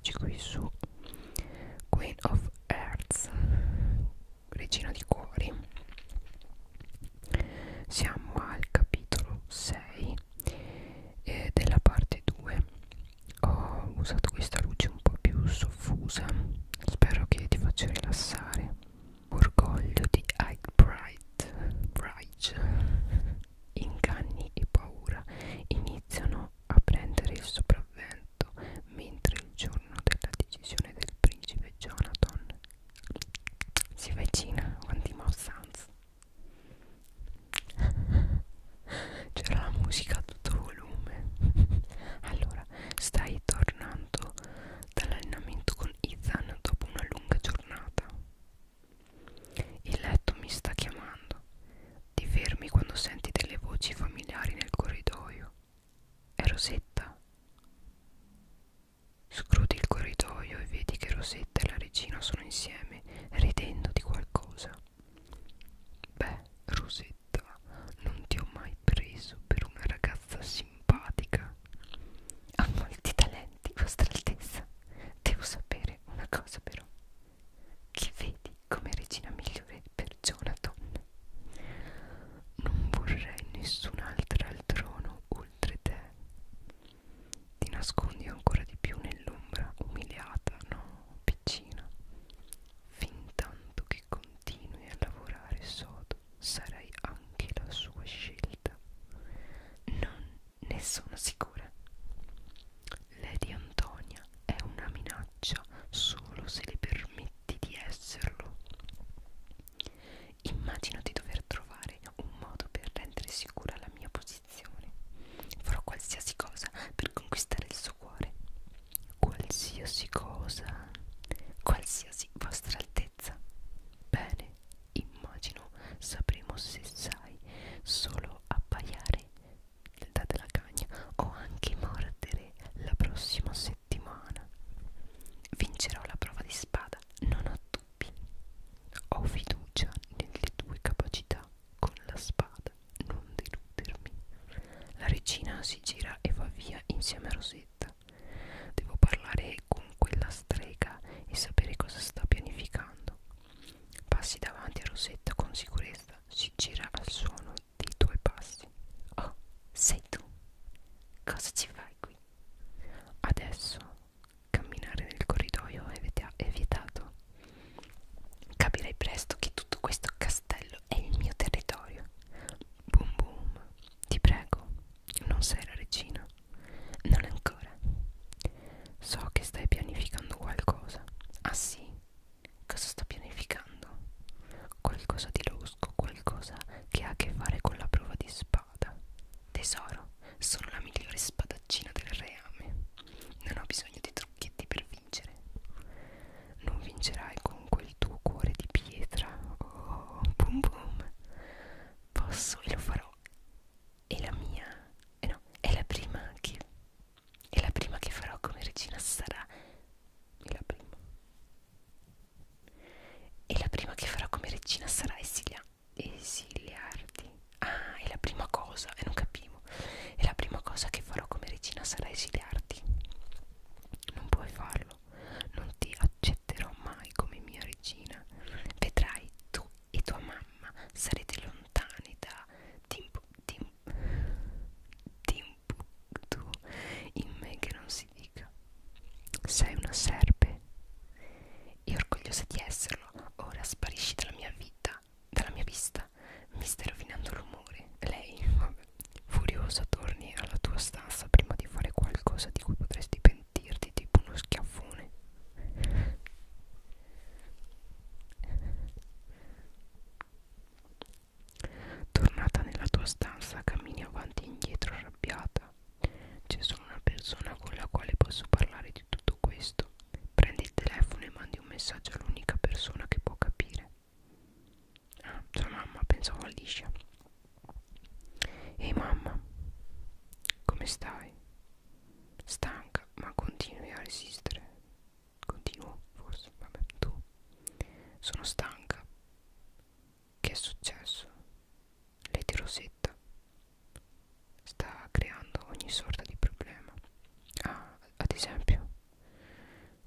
oggi qui su Queen of Hearts, regina di cuori. Siamo al capitolo 6 della parte 2. Ho usato questa luce un po' più soffusa, spero che ti faccia rilassare. Orgoglio di Pride, inganni e paura iniziano a prendere il sopravvento mentre il giorno della decisione del principe Jonathan si avvicina. Quanti mouse sounds. C'era la musica a tutto volume. Allora, stai tornando dall'allenamento con Ethan dopo una lunga giornata. Il letto mi sta chiamando. Ti fermi quando senti delle voci familiari nel corridoio. È Rosetta. Scruti il corridoio e vedi che Rosetta e la regina sono insieme, ridendo di qualcosa. Beh, Rosetta, non ti ho mai preso per una ragazza simpatica. Ha molti talenti, Vostra Altezza. Devo sapere una cosa però. Chi vedi come regina migliore per Jonathan? Non vorrei nessun'altra al trono oltre te. Ti nascondi ancora di più nell'ombra, umiliata, no, piccina. Fintanto che continui a lavorare sodo, sarai anche la sua scelta. Non ne sono sicura. Lady Antonia è una minaccia solo se le permetti di esserlo. Immagino di dover trovare un modo per rendere sicura la mia posizione. Farò qualsiasi cosa per conquistare il suo cuore. Qualsiasi cosa, qualsiasi Vostra Altezza. Bene, immagino sapremo se sai solo abbaiare date la cagna o anche mordere la prossima settimana. Vincerò la prova di spada, non ho dubbi. Ho fiducia nelle tue capacità con la spada, non deludermi. La regina si gira e va via insieme a Rosetta. Devo parlare con quella strega e sapere cosa sta pianificando. Passi davanti a Rosetta con sicurezza, si gira al suono dei tuoi passi. Oh, sei tu. Cosa ci fai qui? Adesso camminare nel corridoio è vietato. Capirai presto che tutto questo castello è il mio territorio. Boom boom, ti prego, non sei la regina. Non ancora. So che stai pianificando qualcosa. Ah sì? Cosa sto pianificando? Qualcosa di losco, qualcosa che ha a che fare con la prova di spada. Tesoro, sono la migliore spadaccina del reame. Non ho bisogno di trucchetti per vincere. Non vincerai con quel tuo cuore di pietra. Oh, boom boom. Posso e lo farò. E la mia, no, è la prima che farò come regina sarà. E la prima che farò come regina sarà esiliarti. Ah, è la prima cosa, e non capivo. E la prima cosa che farò come regina sarà esiliarti. Non puoi farlo. Non ti accetterò mai come mia regina. Vedrai, tu e tua mamma sarete lontani da Timbuktu, in me che non si dica. Sei una serpe e orgogliosa di esserlo. Ora sparisci dalla mia vita, dalla mia vista. Mi stai rovinando l'umore. Lei, vabbè, furiosa, torni alla tua stanza prima di fare qualcosa di cui potresti pentirti, tipo uno schiaffone. Tornata nella tua stanza, cammini avanti e indietro arrabbiata. C'è solo una persona con la quale posso parlare di tutto questo. Prendi il telefono e mandi un messaggio all'unica persona che può capire. Ah, sua mamma, pensavo a Alicia. Ehi mamma, come stai? Stanca, ma continui a resistere. Continuo, forse, vabbè, tu. Sono stanca. Che è successo? Lady Rosetta sta creando ogni sorta di problema. Ah, ad esempio,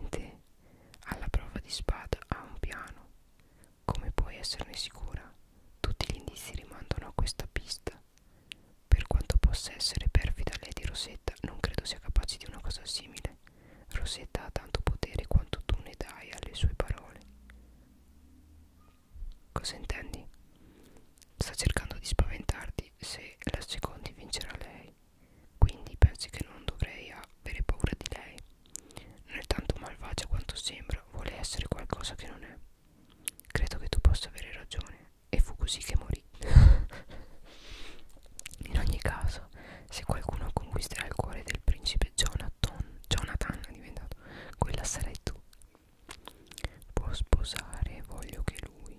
Niente alla prova di spada ha un piano. Come puoi esserne sicura? Tutti gli indizi rimandano a questa pista. Per quanto possa essere perfida Lady Rosetta, non credo sia capace di una cosa simile. Rosetta ha tanto potere quanto tu ne dai alle sue parole. Cosa intendi? Sta cercando di spaventarti se la secondi vincerà lei. Quindi pensi che non dovrei avere paura di lei? Non è tanto malvagia quanto sembra, vuole essere qualcosa che non è. Credo che tu possa avere ragione. E fu così che morì. In ogni caso, se qualcuno conquisterà il cuore del principe Jonathan è diventato, quella sarai tu. Può sposare, voglio che lui.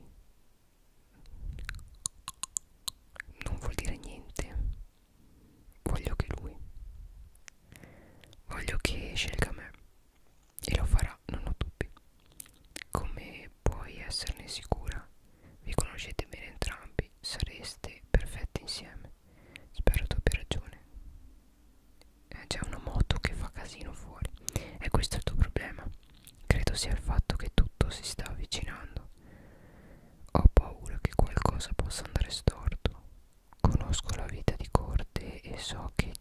Non vuol dire niente. Voglio che lui. Voglio che scelga me. E lo farà, non ho dubbi. Come puoi esserne sicura? Vi conoscete bene entrambi, sareste perfetti insieme. Spero tu abbia ragione. C'è una moto che fa casino fuori. E questo è il tuo problema. Credo sia il fatto che tutto si sta avvicinando. Ho paura che qualcosa possa andare storto. Conosco la vita di corte e so che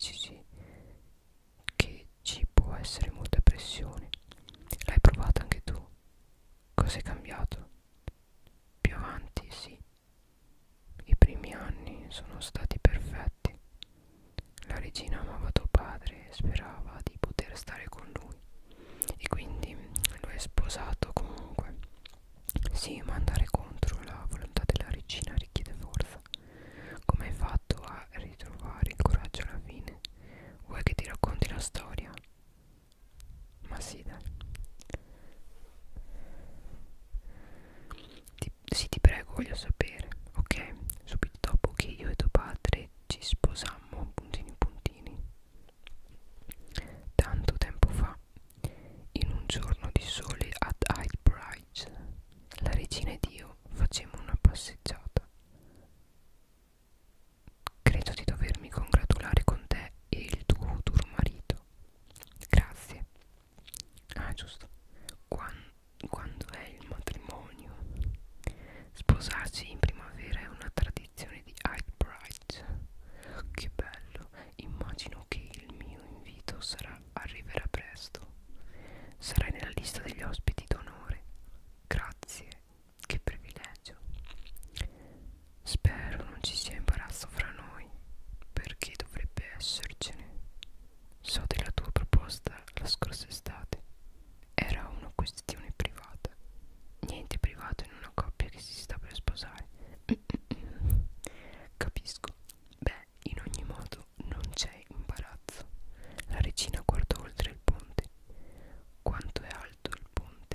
ci può essere molta pressione. L'hai provata anche tu? Cosa è cambiato? Più avanti, sì. I primi anni sono stati perfetti. La regina amava tuo padre e sperava di poter stare con lui. E quindi lo hai sposato comunque. Sì, ma andare contro la volontà della regina richiede forza. Come hai fatto a ritrovare il coraggio alla fine? Vuoi che ti racconti la storia? Ma sì, dai. Sì, ti prego, voglio sapere, ok? Subito dopo che io e tuo padre ci sposammo, puntini puntini. Tanto tempo fa, in un giorno di sole ad Highbridge, la regina ed io facemmo una passeggiata. Credo di dovermi congratulare con te e il tuo futuro marito. Grazie. Ah, giusto. Quando è il matrimonio? Sposarsi in primavera è una tradizione di Highbridge. Che bello. Immagino che il mio invito arriverà presto. Sarai nella lista degli ospiti d'onore. Grazie. Che privilegio. Spero non ci sia imbarazzo fra noi, perché dovrebbe essercene. So della tua proposta la scorsa estate. Era una questione privata. Niente privato in una coppia che si sta per sposare. Capisco. Beh, in ogni modo non c'è imbarazzo. La regina guardò oltre il ponte. Quanto è alto il ponte?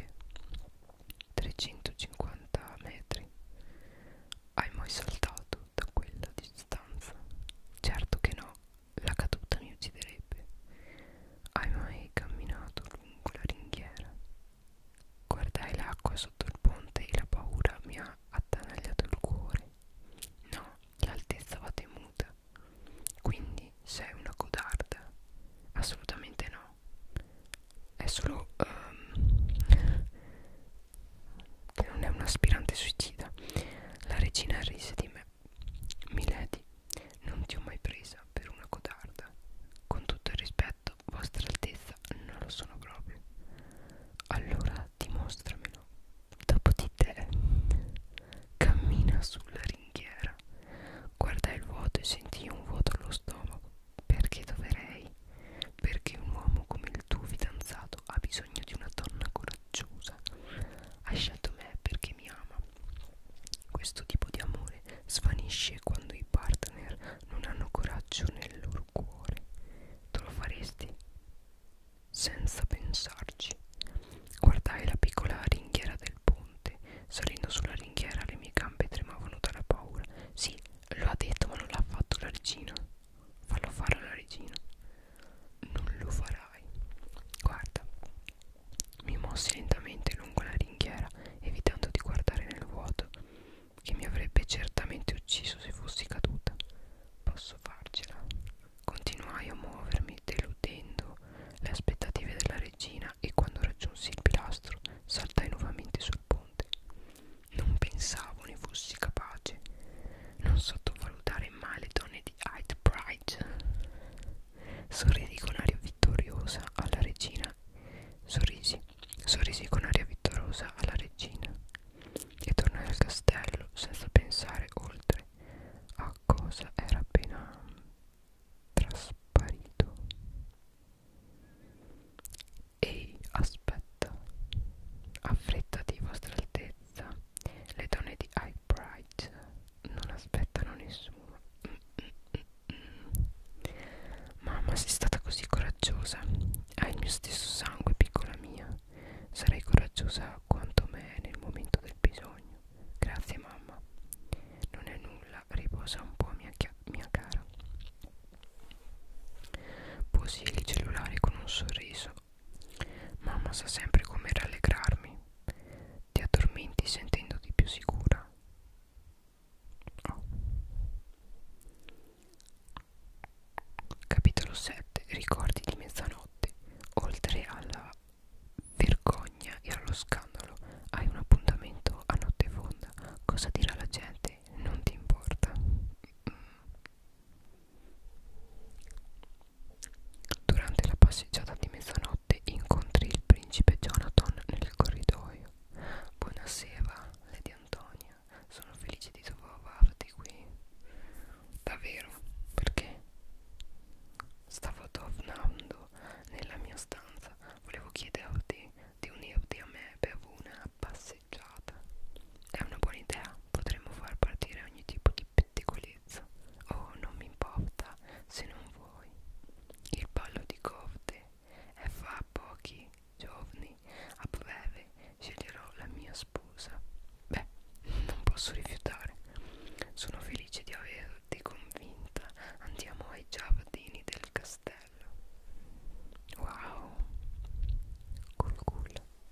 cosa quanto me nel momento del bisogno. Grazie mamma. Non è nulla, riposa un po' mia cara. Posi il cellulare con un sorriso. Mamma sa sempre come rallegrarmi. Ti addormenti sentendoti più sicura. Oh. Capitolo 7. Ricordi di mezzanotte. Oltre alla vergogna e allo scandalo, hai un appuntamento a notte fonda. Cosa dirà la gente? Non ti importa. Durante la passeggiata di mezzanotte incontri il principe Jonathan nel corridoio. Buonasera, Lady Antonia. Sono felice di trovarti qui. Davvero? Perché? Stavo tornando nella mia stanza. Volevo chiederti di unirti a me per una passeggiata. È una buona idea. Potremmo far partire ogni tipo di pettegolezzo. Oh, non mi importa se non vuoi. Il ballo di corte è fra pochi giorni. A breve sceglierò la mia sposa. Beh, non posso rifiutare. Sono felice di averti convinta. Andiamo ai giardini del castello. Wow, cool cool.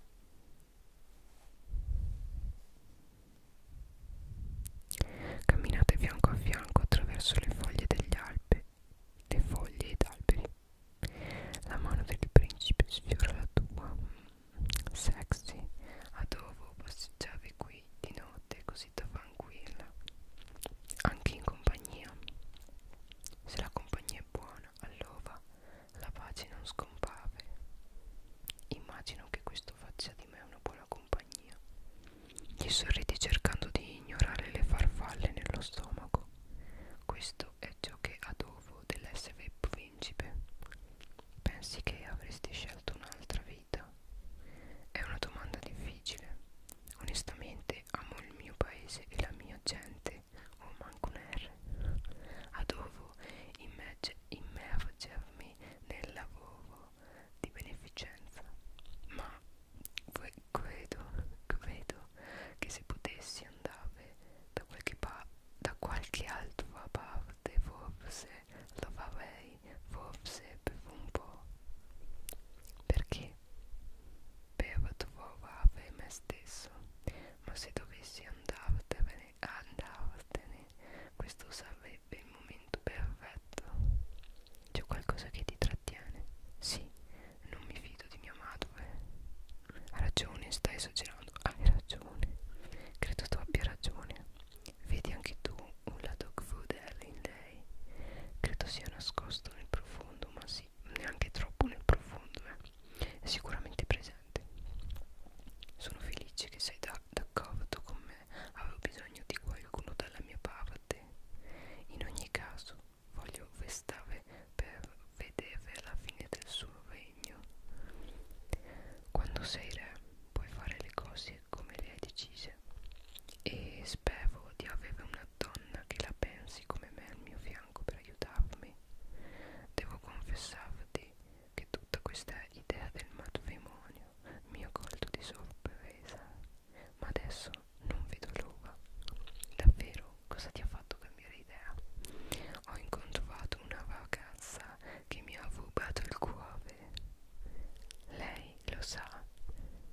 Camminate fianco a fianco attraverso le foglie degli alberi, le foglie ed alberi. La mano del principe sfiora la tua. Sexy, adoro passeggiare qui di notte così tranquilla, anche in compagnia. Se la compagnia è buona, allora la pace non scompare. Immagino che questo faccia di me una buona compagnia. Gli sorridi cercando di ignorare le farfalle nello stomaco. Questo è ciò che adoro dell'essere principe. Pensi che avresti scelto un'altra vita? È una domanda difficile. Onestamente amo il mio paese e la mia gente. Oh, manco un R. Adoro immergermi nel lavoro di beneficenza, ma credo che se potessi andare da qualche altra parte, forse lo farei, forse per un po'. Perché? Per trovare me stesso. Ma se dovessi andartene, questo sarebbe il momento perfetto. C'è qualcosa che ti trattiene? Sì, non mi fido di mia madre. Ha ragione, stai esagerando. Hai ragione. Credo tu abbia ragione. Vedi anche tu un lato crudele in lei. Credo sia nascosto nel profondo, ma sì, neanche troppo nel profondo, è sicuramente presente. Sono felice che sei d'accordo con me. Avevo bisogno di qualcuno dalla mia parte. In ogni caso, voglio restare per vedere la fine del suo regno. Quando sei re, puoi fare le cose come le hai decise. E spero di avere una donna che la pensi come me al mio fianco per aiutarmi. Devo confessarti che tutta questa idea del matrimonio mi ha colto di sorpresa, ma adesso non vedo l'ora. Davvero, cosa ti ha fatto cambiare idea? Ho incontrato una ragazza che mi ha rubato il cuore. Lei lo sa,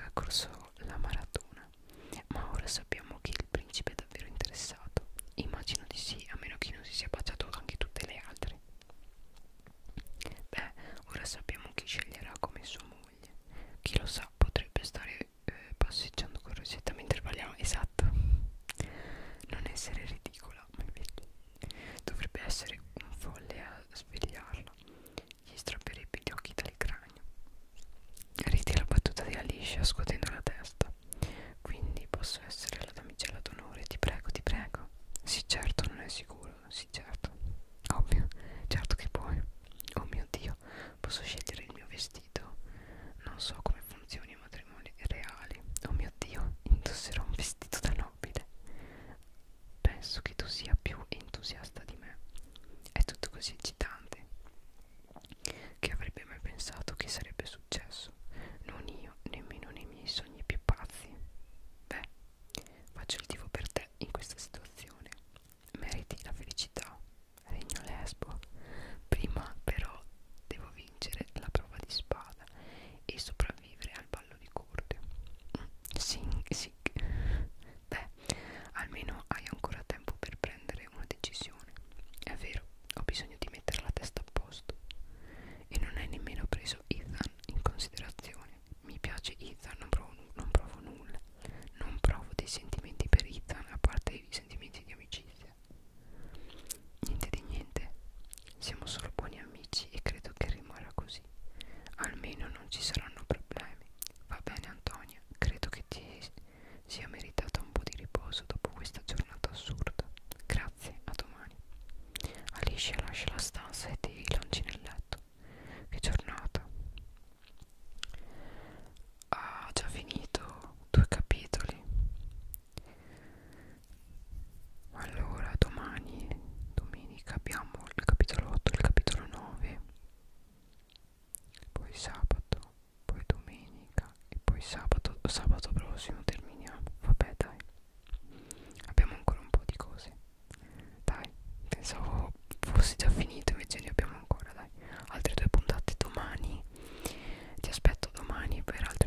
corso la maratona, ma ora sappiamo chi è il principe davvero interessato. Immagino di sì, a meno che non si sia baciato anche tutte le altre. Beh, ora sappiamo chi sceglierà come sua moglie. Chi lo sa, potrebbe stare passeggiando con Rosetta mentre parliamo. Esatto. Non essere ridicola, ma invece dovrebbe essere un folle a svegliarla. Gli strapperebbe gli occhi dal cranio. Ridi la battuta di Alicia scuotendo la testa. Quindi posso essere la damigella d'onore, ti prego, ti prego. Sì, certo, non è sicuro, sì, certo. Ovvio, certo che puoi. Oh mio Dio, posso scegliere il mio vestito? Non so come funzioni i matrimoni reali. Oh mio Dio, indosserò un vestito da nobile. Penso che tu sia più entusiasta di me. È tutto così eccitante. Che avrebbe mai pensato che sarebbe successo? Non io, nemmeno nei miei sogni più pazzi. Beh, faccio il tifo per te in questa situazione. Meriti la felicità, regno lesbo. Prima però devo vincere la prova di spada e sopravvivere al ballo di corte. Sì, sì. Beh, almeno hai ancora tempo per prendere una decisione. È vero, ho bisogno di mettere la testa a posto. E non hai nemmeno preso Ethan in considerazione. Mi piace Ethan, non provo nulla. Non provo dei sentimenti per Ethan, a parte i sentimenti di amicizia. Niente di niente. Siamo solo buoni amici e credo che rimarrà così. Almeno non ci saranno problemi. Va bene, Antonia, credo che ti sia meritata un po' di riposo dopo questa giornata assurda. Grazie, a domani. Alicia lascia la stanza e ti lanci nel letto. Che giornata. Ha già finito 2 capitoli. Allora domani, domenica, abbiamo il capitolo 8 e il capitolo 9, poi sabato, poi domenica e poi sabato prossimo terminiamo. Vabbè, dai, abbiamo ancora un po' di cose. Dai, pensavo fosse già finito, invece ne abbiamo ancora, dai, altre 2 puntate domani. Ti aspetto domani per